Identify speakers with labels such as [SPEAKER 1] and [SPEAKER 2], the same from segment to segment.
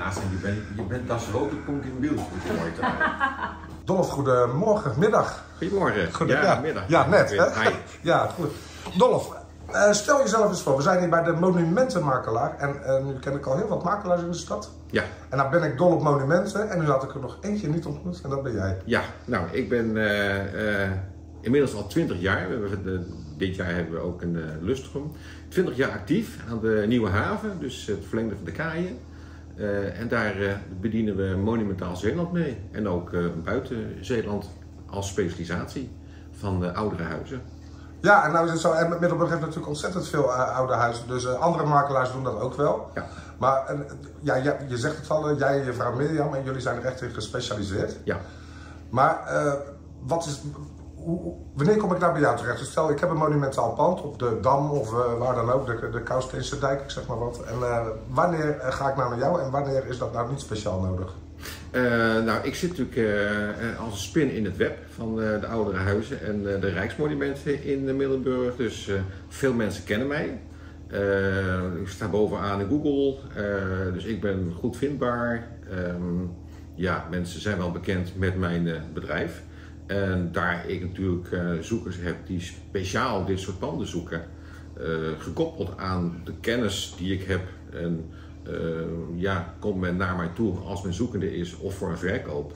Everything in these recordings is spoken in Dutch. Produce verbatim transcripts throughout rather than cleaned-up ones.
[SPEAKER 1] en je bent, je bent das rote punt in beeld.
[SPEAKER 2] Dolf, goedemorgen, middag.
[SPEAKER 1] Goedemorgen.
[SPEAKER 2] Goedemiddag.
[SPEAKER 1] Ja, middag.
[SPEAKER 2] Ja, net. Hè?
[SPEAKER 1] Hi.
[SPEAKER 2] Ja, goed. Dolf, uh, stel jezelf eens voor. We zijn hier bij de monumentenmakelaar. En uh, nu ken ik al heel wat makelaars in de stad.
[SPEAKER 1] Ja.
[SPEAKER 2] En nou ben ik dol op monumenten. En nu had ik er nog eentje niet ontmoet. En dat ben jij.
[SPEAKER 1] Ja, nou, ik ben uh, uh, inmiddels al twintig jaar. We hebben, uh, dit jaar hebben we ook een uh, lustrum. twintig jaar actief aan de Nieuwe Haven. Dus het verlengde van de kaaien. Uh, en daar uh, bedienen we monumentaal Zeeland mee. En ook uh, buiten Zeeland als specialisatie van uh, oudere huizen.
[SPEAKER 2] Ja, en nou is het zo, en Middelburg heeft natuurlijk ontzettend veel uh, oude huizen, dus uh, andere makelaars doen dat ook wel.
[SPEAKER 1] Ja.
[SPEAKER 2] Maar uh, ja, je, je zegt het al, uh, jij en je vrouw Mirjam, en jullie zijn er echt in gespecialiseerd.
[SPEAKER 1] Ja.
[SPEAKER 2] Maar uh, wat is, hoe, wanneer kom ik nou bij jou terecht? Dus stel, ik heb een monumentaal pand op de Dam of uh, waar dan ook, de, de Kouwsteense dijk, ik zeg maar wat. En uh, wanneer ga ik nou naar jou en wanneer is dat nou niet speciaal nodig?
[SPEAKER 1] Uh, nou, ik zit natuurlijk uh, als een spin in het web van uh, de oudere huizen en uh, de rijksmonumenten in uh, Middelburg. Dus uh, veel mensen kennen mij. Uh, ik sta bovenaan in Google, uh, dus ik ben goed vindbaar. Um, ja, mensen zijn wel bekend met mijn uh, bedrijf. En daar ik natuurlijk uh, zoekers heb die speciaal dit soort panden zoeken, uh, gekoppeld aan de kennis die ik heb. En, Uh, ja, komt men naar mij toe als men zoekende is of voor een verkoop.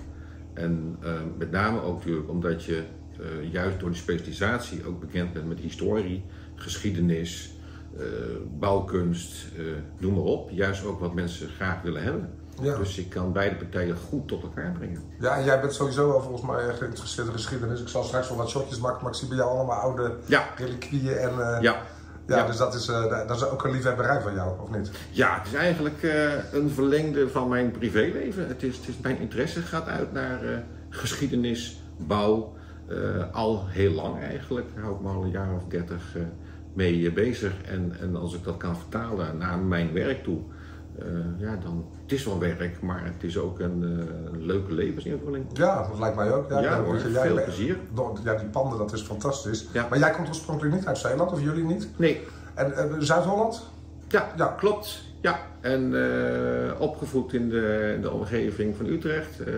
[SPEAKER 1] En uh, met name ook natuurlijk omdat je uh, juist door die specialisatie ook bekend bent met historie, geschiedenis, uh, bouwkunst, uh, noem maar op. Juist ook wat mensen graag willen hebben. Ja. Dus ik kan beide partijen goed tot elkaar brengen. Ja, en
[SPEAKER 2] jij bent sowieso wel volgens mij geïnteresseerd in geschiedenis. Ik zal straks wel wat shotjes maken, maar ik zie bij jou allemaal oude ja. reliquieën en... Uh...
[SPEAKER 1] Ja.
[SPEAKER 2] Ja, ja, dus dat is, uh, dat is ook een liefhebberij van jou, of niet?
[SPEAKER 1] Ja, het is eigenlijk uh, een verlengde van mijn privéleven. Het is, het is, mijn interesse gaat uit naar uh, geschiedenis, bouw, uh, al heel lang eigenlijk. Daar hou ik me al een jaar of dertig uh, mee uh, bezig. En, en als ik dat kan vertalen naar mijn werk toe, uh, ja, dan het is wel werk, maar het is ook een, uh, een leuke levensinvulling.
[SPEAKER 2] Ja, dat lijkt mij ook. Ja,
[SPEAKER 1] ja hoor,
[SPEAKER 2] jij,
[SPEAKER 1] veel plezier.
[SPEAKER 2] Ja, die panden, dat is fantastisch.
[SPEAKER 1] Ja.
[SPEAKER 2] Maar jij komt oorspronkelijk niet uit Zeeland, of jullie niet?
[SPEAKER 1] Nee.
[SPEAKER 2] En uh, Zuid-Holland?
[SPEAKER 1] Ja, ja, klopt. Ja. En uh, opgevoed in de, in de omgeving van Utrecht. Uh,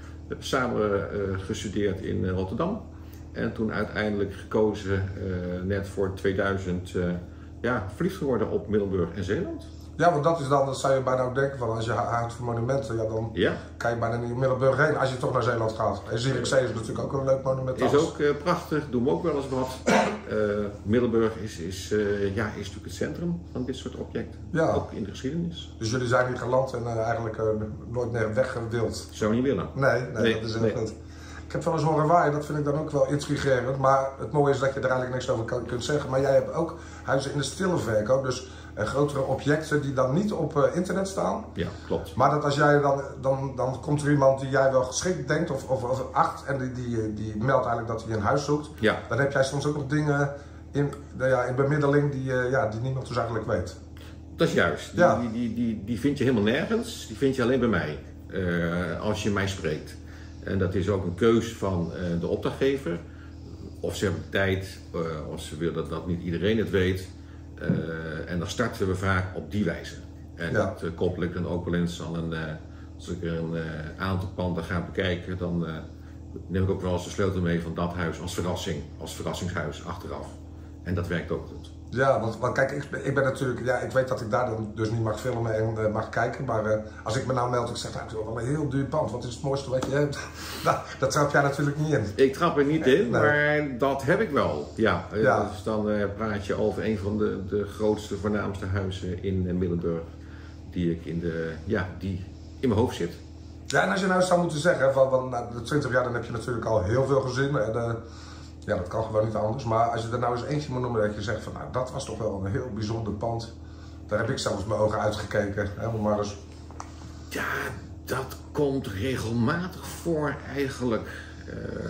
[SPEAKER 1] samen uh, gestudeerd in Rotterdam. En toen uiteindelijk gekozen, uh, net voor tweeduizend, uh, ja, verliefd geworden op Middelburg en Zeeland.
[SPEAKER 2] Ja, want dat is dan, dat zou je bijna ook denken van als je houdt van monumenten, ja, dan ja. kan je bijna niet in Middelburg heen als je toch naar Zeeland gaat. En Zierikzee is natuurlijk ook een leuk monument.
[SPEAKER 1] Is ook uh, prachtig, doen we ook wel eens wat. Uh, Middelburg is, is, uh, ja, is natuurlijk het centrum van dit soort objecten, ja. Ook in de geschiedenis.
[SPEAKER 2] Dus jullie zijn hier geland en uh, eigenlijk uh, nooit meer weggewild?
[SPEAKER 1] Zou niet willen.
[SPEAKER 2] Nee, nee, nee, dat is heel nee. goed. Ik heb wel eens horen waaien, dat vind ik dan ook wel intrigerend. Maar het mooie is dat je er eigenlijk niks over kan, kunt zeggen. Maar jij hebt ook huizen in de stille verkoop, dus uh, grotere objecten die dan niet op uh, internet staan.
[SPEAKER 1] Ja, klopt.
[SPEAKER 2] Maar dat als jij dan, dan, dan komt er iemand die jij wel geschikt denkt of, of, of acht en die, die, die meldt eigenlijk dat hij een huis zoekt.
[SPEAKER 1] Ja.
[SPEAKER 2] Dan heb jij soms ook nog dingen in, ja, in bemiddeling die, uh, ja, die niemand dus eigenlijk weet.
[SPEAKER 1] Dat is juist. Die, ja. die, die, die, die vind je helemaal nergens, die vind je alleen bij mij, uh, als je mij spreekt. En dat is ook een keus van uh, de opdrachtgever. Of ze hebben tijd, uh, of ze willen dat, dat niet iedereen het weet. Uh, en dan starten we vaak op die wijze. En ja. dat uh, koppel ik dan ook wel eens aan een, uh, als ik er een uh, aantal panden ga bekijken, dan uh, neem ik ook wel eens de sleutel mee van dat huis als verrassing, als verrassingshuis achteraf. En dat werkt ook goed.
[SPEAKER 2] Ja, want, want kijk, ik, ik ben natuurlijk, ja, ik weet dat ik daar dan dus niet mag filmen en uh, mag kijken, maar uh, als ik me nou meld, ik zeg, nou, het is wel een heel duur pand, wat is het mooiste wat je hebt? Nou, dat trap jij natuurlijk niet in.
[SPEAKER 1] Ik trap er niet in, nee. Maar dat heb ik wel, ja.
[SPEAKER 2] ja.
[SPEAKER 1] Dus dan uh, praat je over een van de, de grootste, voornaamste huizen in uh, Middelburg, die ik in, de, ja, die in mijn hoofd zit.
[SPEAKER 2] Ja, en als je nou zou moeten zeggen, van, van nou, de twintig jaar, dan heb je natuurlijk al heel veel gezien. En, uh, Ja, dat kan gewoon niet anders. Maar als je er nou eens eentje moet noemen dat je zegt van nou, dat was toch wel een heel bijzonder pand. Daar heb ik zelfs mijn ogen uitgekeken. Hè, maar eens...
[SPEAKER 1] Ja, dat komt regelmatig voor eigenlijk. Uh,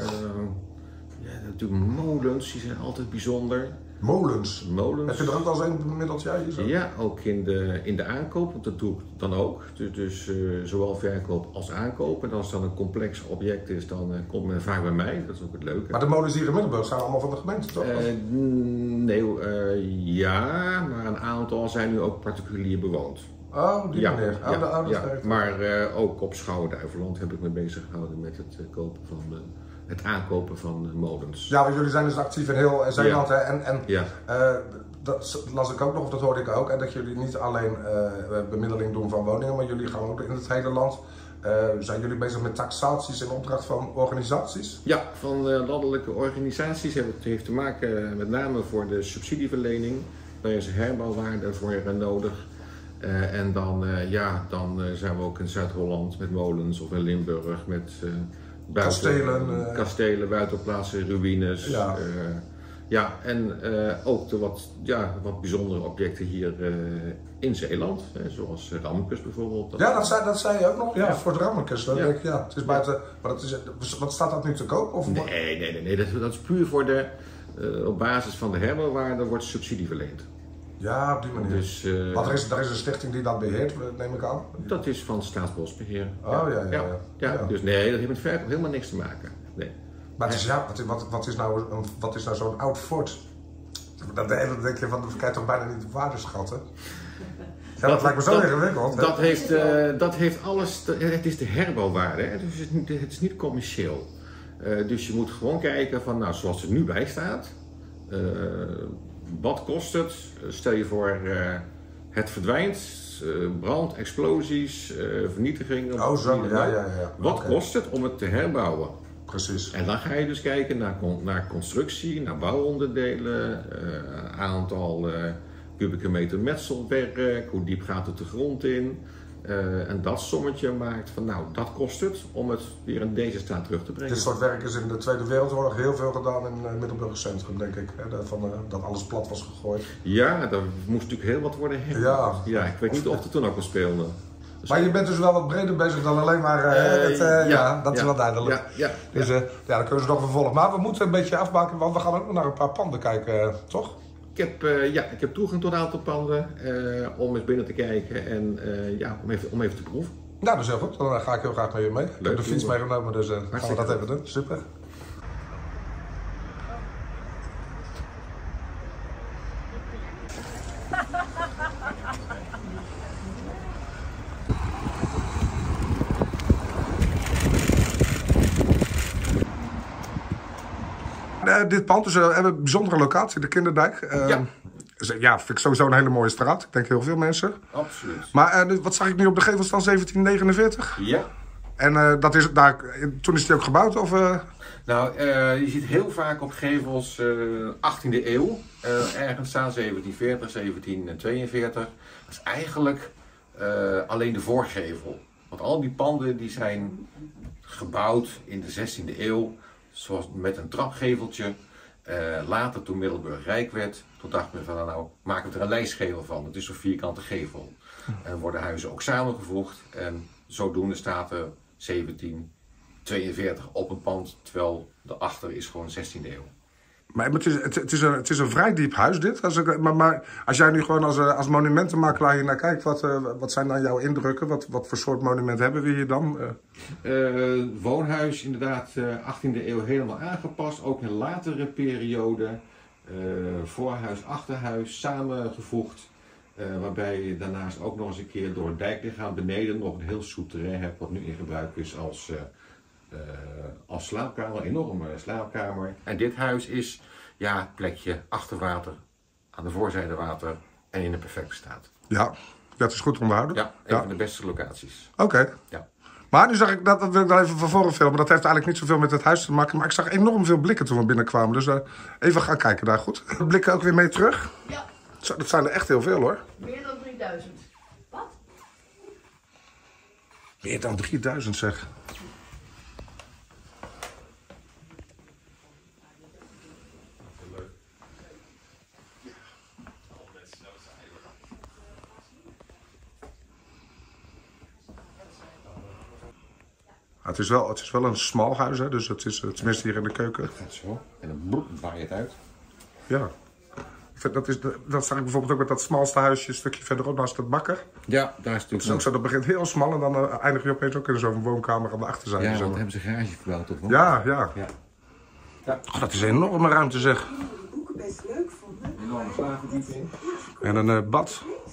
[SPEAKER 1] ja, natuurlijk molens, die zijn altijd bijzonder.
[SPEAKER 2] Molens?
[SPEAKER 1] Molens.
[SPEAKER 2] Heb je er ook wel eens een bemiddeld jij hier zo?
[SPEAKER 1] Ja, ook in de, in de aankoop, want dat doe ik dan ook. Dus, dus uh, zowel verkoop als aankoop. En als het dan een complex object is, dan uh, komt men vaak bij mij. Dat is ook het leuke.
[SPEAKER 2] Maar de molens hier in Middelburg zijn allemaal van de gemeente, toch? Uh,
[SPEAKER 1] nee, uh, ja, maar een aantal zijn nu ook particulier bewoond.
[SPEAKER 2] Oh, die
[SPEAKER 1] ja,
[SPEAKER 2] manier. Oh,
[SPEAKER 1] ja,
[SPEAKER 2] de oude
[SPEAKER 1] ja.
[SPEAKER 2] streek.
[SPEAKER 1] Maar uh, ook op Schouwen-Duiveland heb ik me bezig gehouden met het, uh, kopen van, uh, het aankopen van uh, molens.
[SPEAKER 2] Ja, want jullie zijn dus actief in heel Zeeland. Ja. Hè? En, en
[SPEAKER 1] ja.
[SPEAKER 2] uh, dat las ik ook nog, of dat hoorde ik ook. En dat jullie niet alleen uh, bemiddeling doen van woningen, maar jullie gaan ook in het hele land. Uh, zijn jullie bezig met taxaties in opdracht van organisaties?
[SPEAKER 1] Ja, van uh, landelijke organisaties. Het heeft te maken met name voor de subsidieverlening. Daar is herbouwwaarde voor uh, nodig. Uh, en dan, uh, ja, dan uh, zijn we ook in Zuid-Holland met molens of in Limburg met uh, buiten,
[SPEAKER 2] kastelen, uh,
[SPEAKER 1] kastelen, buitenplaatsen, ruïnes.
[SPEAKER 2] Ja,
[SPEAKER 1] uh, ja en uh, ook de wat, ja, wat bijzondere objecten hier uh, in Zeeland, hè, zoals Rammekes bijvoorbeeld. Dat
[SPEAKER 2] ja, dat zei, dat zei je ook nog, ja, ja. voor het Rammekes. Ja. Denk ik, ja, het is buiten, maar dat is, wat staat dat nu te koop? Of
[SPEAKER 1] nee, nee, nee, nee. Dat, dat is puur voor de, uh, op basis van de herbouwwaarde wordt subsidie verleend.
[SPEAKER 2] Ja, op die manier.
[SPEAKER 1] Dus, uh,
[SPEAKER 2] Want er is, er is een stichting die dat beheert, neem ik aan.
[SPEAKER 1] Dat is van Staatsbosbeheer.
[SPEAKER 2] Oh ja, ja, ja. ja.
[SPEAKER 1] ja, ja. ja. Dus nee, dat heeft met verkoop helemaal niks te maken. Nee.
[SPEAKER 2] Maar het is, ja, wat, wat, wat is nou, een, wat is nou zo'n oud fort? Dan denk je van, dat kan je toch bijna niet de waarde schatten? Ja, dat, dat lijkt me zo dat, ingewikkeld.
[SPEAKER 1] Dat heeft, uh, dat heeft alles, het is de herbouwwaarde, hè? Dus het is niet, het is niet commercieel. Uh, dus je moet gewoon kijken van, nou, zoals het er nu bij staat. Uh, wat kost het? Stel je voor, uh, het verdwijnt, uh, brand, explosies, uh, vernietiging.
[SPEAKER 2] Oh zo, ja, ja, ja.
[SPEAKER 1] Wat
[SPEAKER 2] okay.
[SPEAKER 1] kost het om het te herbouwen?
[SPEAKER 2] Precies.
[SPEAKER 1] En dan ga je dus kijken naar, naar constructie, naar bouwonderdelen, uh, aantal uh, kubieke meter metselwerk, hoe diep gaat het de grond in. Uh, en dat sommetje maakt van, nou, dat kost het om het weer in deze staat terug te brengen.
[SPEAKER 2] Dit soort werk is in de Tweede Wereldoorlog heel veel gedaan in het Middelburger Centrum, denk ik. Hè? Van, uh, dat alles plat was gegooid.
[SPEAKER 1] Ja, daar moest natuurlijk heel wat worden herbouwd. Ja, ja, ik weet niet of het toen ook al speelde.
[SPEAKER 2] Dus maar je bent dus wel wat breder bezig dan alleen maar, uh, uh, het, uh, ja, ja, dat ja, is wel duidelijk.
[SPEAKER 1] Ja, ja,
[SPEAKER 2] dus uh, ja, dan kunnen ze nog vervolgen. Maar we moeten een beetje afmaken, want we gaan ook naar een paar panden kijken, uh, toch?
[SPEAKER 1] Ik heb, uh, ja, ik heb toegang tot een aantal panden uh, om eens binnen te kijken en uh, ja, om, even, om even te proeven.
[SPEAKER 2] Nou, dat is heel goed. Dan ga ik heel graag met je mee. Leuk, ik heb de fiets meegenomen, dus uh, gaan we dat even doen. Super. Uh, dit pand, dus uh, we hebben een bijzondere locatie, de Kinderdijk. Uh,
[SPEAKER 1] ja.
[SPEAKER 2] Ja, vind ik sowieso een hele mooie straat. Ik denk heel veel mensen.
[SPEAKER 1] Absoluut.
[SPEAKER 2] Maar uh, wat zag ik nu op de gevel staan? zeventien negenenveertig?
[SPEAKER 1] Ja.
[SPEAKER 2] En uh, dat is, daar, toen is die ook gebouwd? Of, uh...
[SPEAKER 1] Nou, uh, je ziet heel vaak op gevels uh, achttiende eeuw. Uh, ergens staan zeventien veertig, zeventien tweeënveertig. Dat is eigenlijk uh, alleen de voorgevel. Want al die panden die zijn gebouwd in de zestiende eeuw. Zoals met een trapgeveltje. Uh, later toen Middelburg rijk werd, toen dacht men van nou maken we er een lijstgevel van. Het is zo'n vierkante gevel. En dan worden huizen ook samengevoegd en zodoende staat er zeventien tweeënveertig op een pand, terwijl daarachter is gewoon zestiende eeuw.
[SPEAKER 2] Maar het is, het, het, is een, het is een vrij diep huis dit. Als, ik, maar, maar als jij nu gewoon als, als monumentenmakelaar hier naar kijkt, wat, uh, wat zijn dan jouw indrukken? Wat, wat voor soort monument hebben we hier dan?
[SPEAKER 1] Uh... Uh, woonhuis inderdaad uh, achttiende eeuw helemaal aangepast. Ook in latere periode. Uh, voorhuis, achterhuis samengevoegd. Uh, waarbij je daarnaast ook nog eens een keer door het dijklichaam beneden nog een heel souterrain hebt. Wat nu in gebruik is als... Uh, Uh, als slaapkamer, een enorme slaapkamer. En dit huis is ja, het plekje achter water, aan de voorzijde water en in een perfecte staat.
[SPEAKER 2] Ja, dat is goed onderhouden.
[SPEAKER 1] Ja, een ja. van de beste locaties.
[SPEAKER 2] Oké. Okay.
[SPEAKER 1] Ja.
[SPEAKER 2] Maar nu zag ik, dat, dat wil ik dan even van voren filmen, dat heeft eigenlijk niet zoveel met het huis te maken. Maar ik zag enorm veel blikken toen we binnenkwamen, dus uh, even gaan kijken daar, goed? Blikken ook weer mee terug?
[SPEAKER 3] Ja.
[SPEAKER 2] Zo, dat zijn er echt heel veel hoor.
[SPEAKER 3] Meer dan drieduizend. Wat?
[SPEAKER 2] Meer dan drieduizend zeg. Het is, wel, het is wel een smal huis, hè? Dus het is tenminste hier in de keuken.
[SPEAKER 1] Dat gaat zo. En dan boep, waai je het uit.
[SPEAKER 2] Ja. Dat, is de, dat zag ik bijvoorbeeld ook met dat smalste huisje een stukje verderop naast het bakker.
[SPEAKER 1] Ja, daar is het
[SPEAKER 2] ook zo. zo. Dat begint heel smal en dan uh, eindig je opeens ook in zo'n woonkamer aan de achterzijde.
[SPEAKER 1] Ja,
[SPEAKER 2] zo.
[SPEAKER 1] want hebben ze garage verbouwd of wat?
[SPEAKER 2] Ja, ja.
[SPEAKER 1] ja. ja.
[SPEAKER 2] Oh, dat is een enorme ruimte zeg.
[SPEAKER 4] Ik best leuk vond.
[SPEAKER 1] Enorme slaapverdieping.
[SPEAKER 2] En een uh, bad.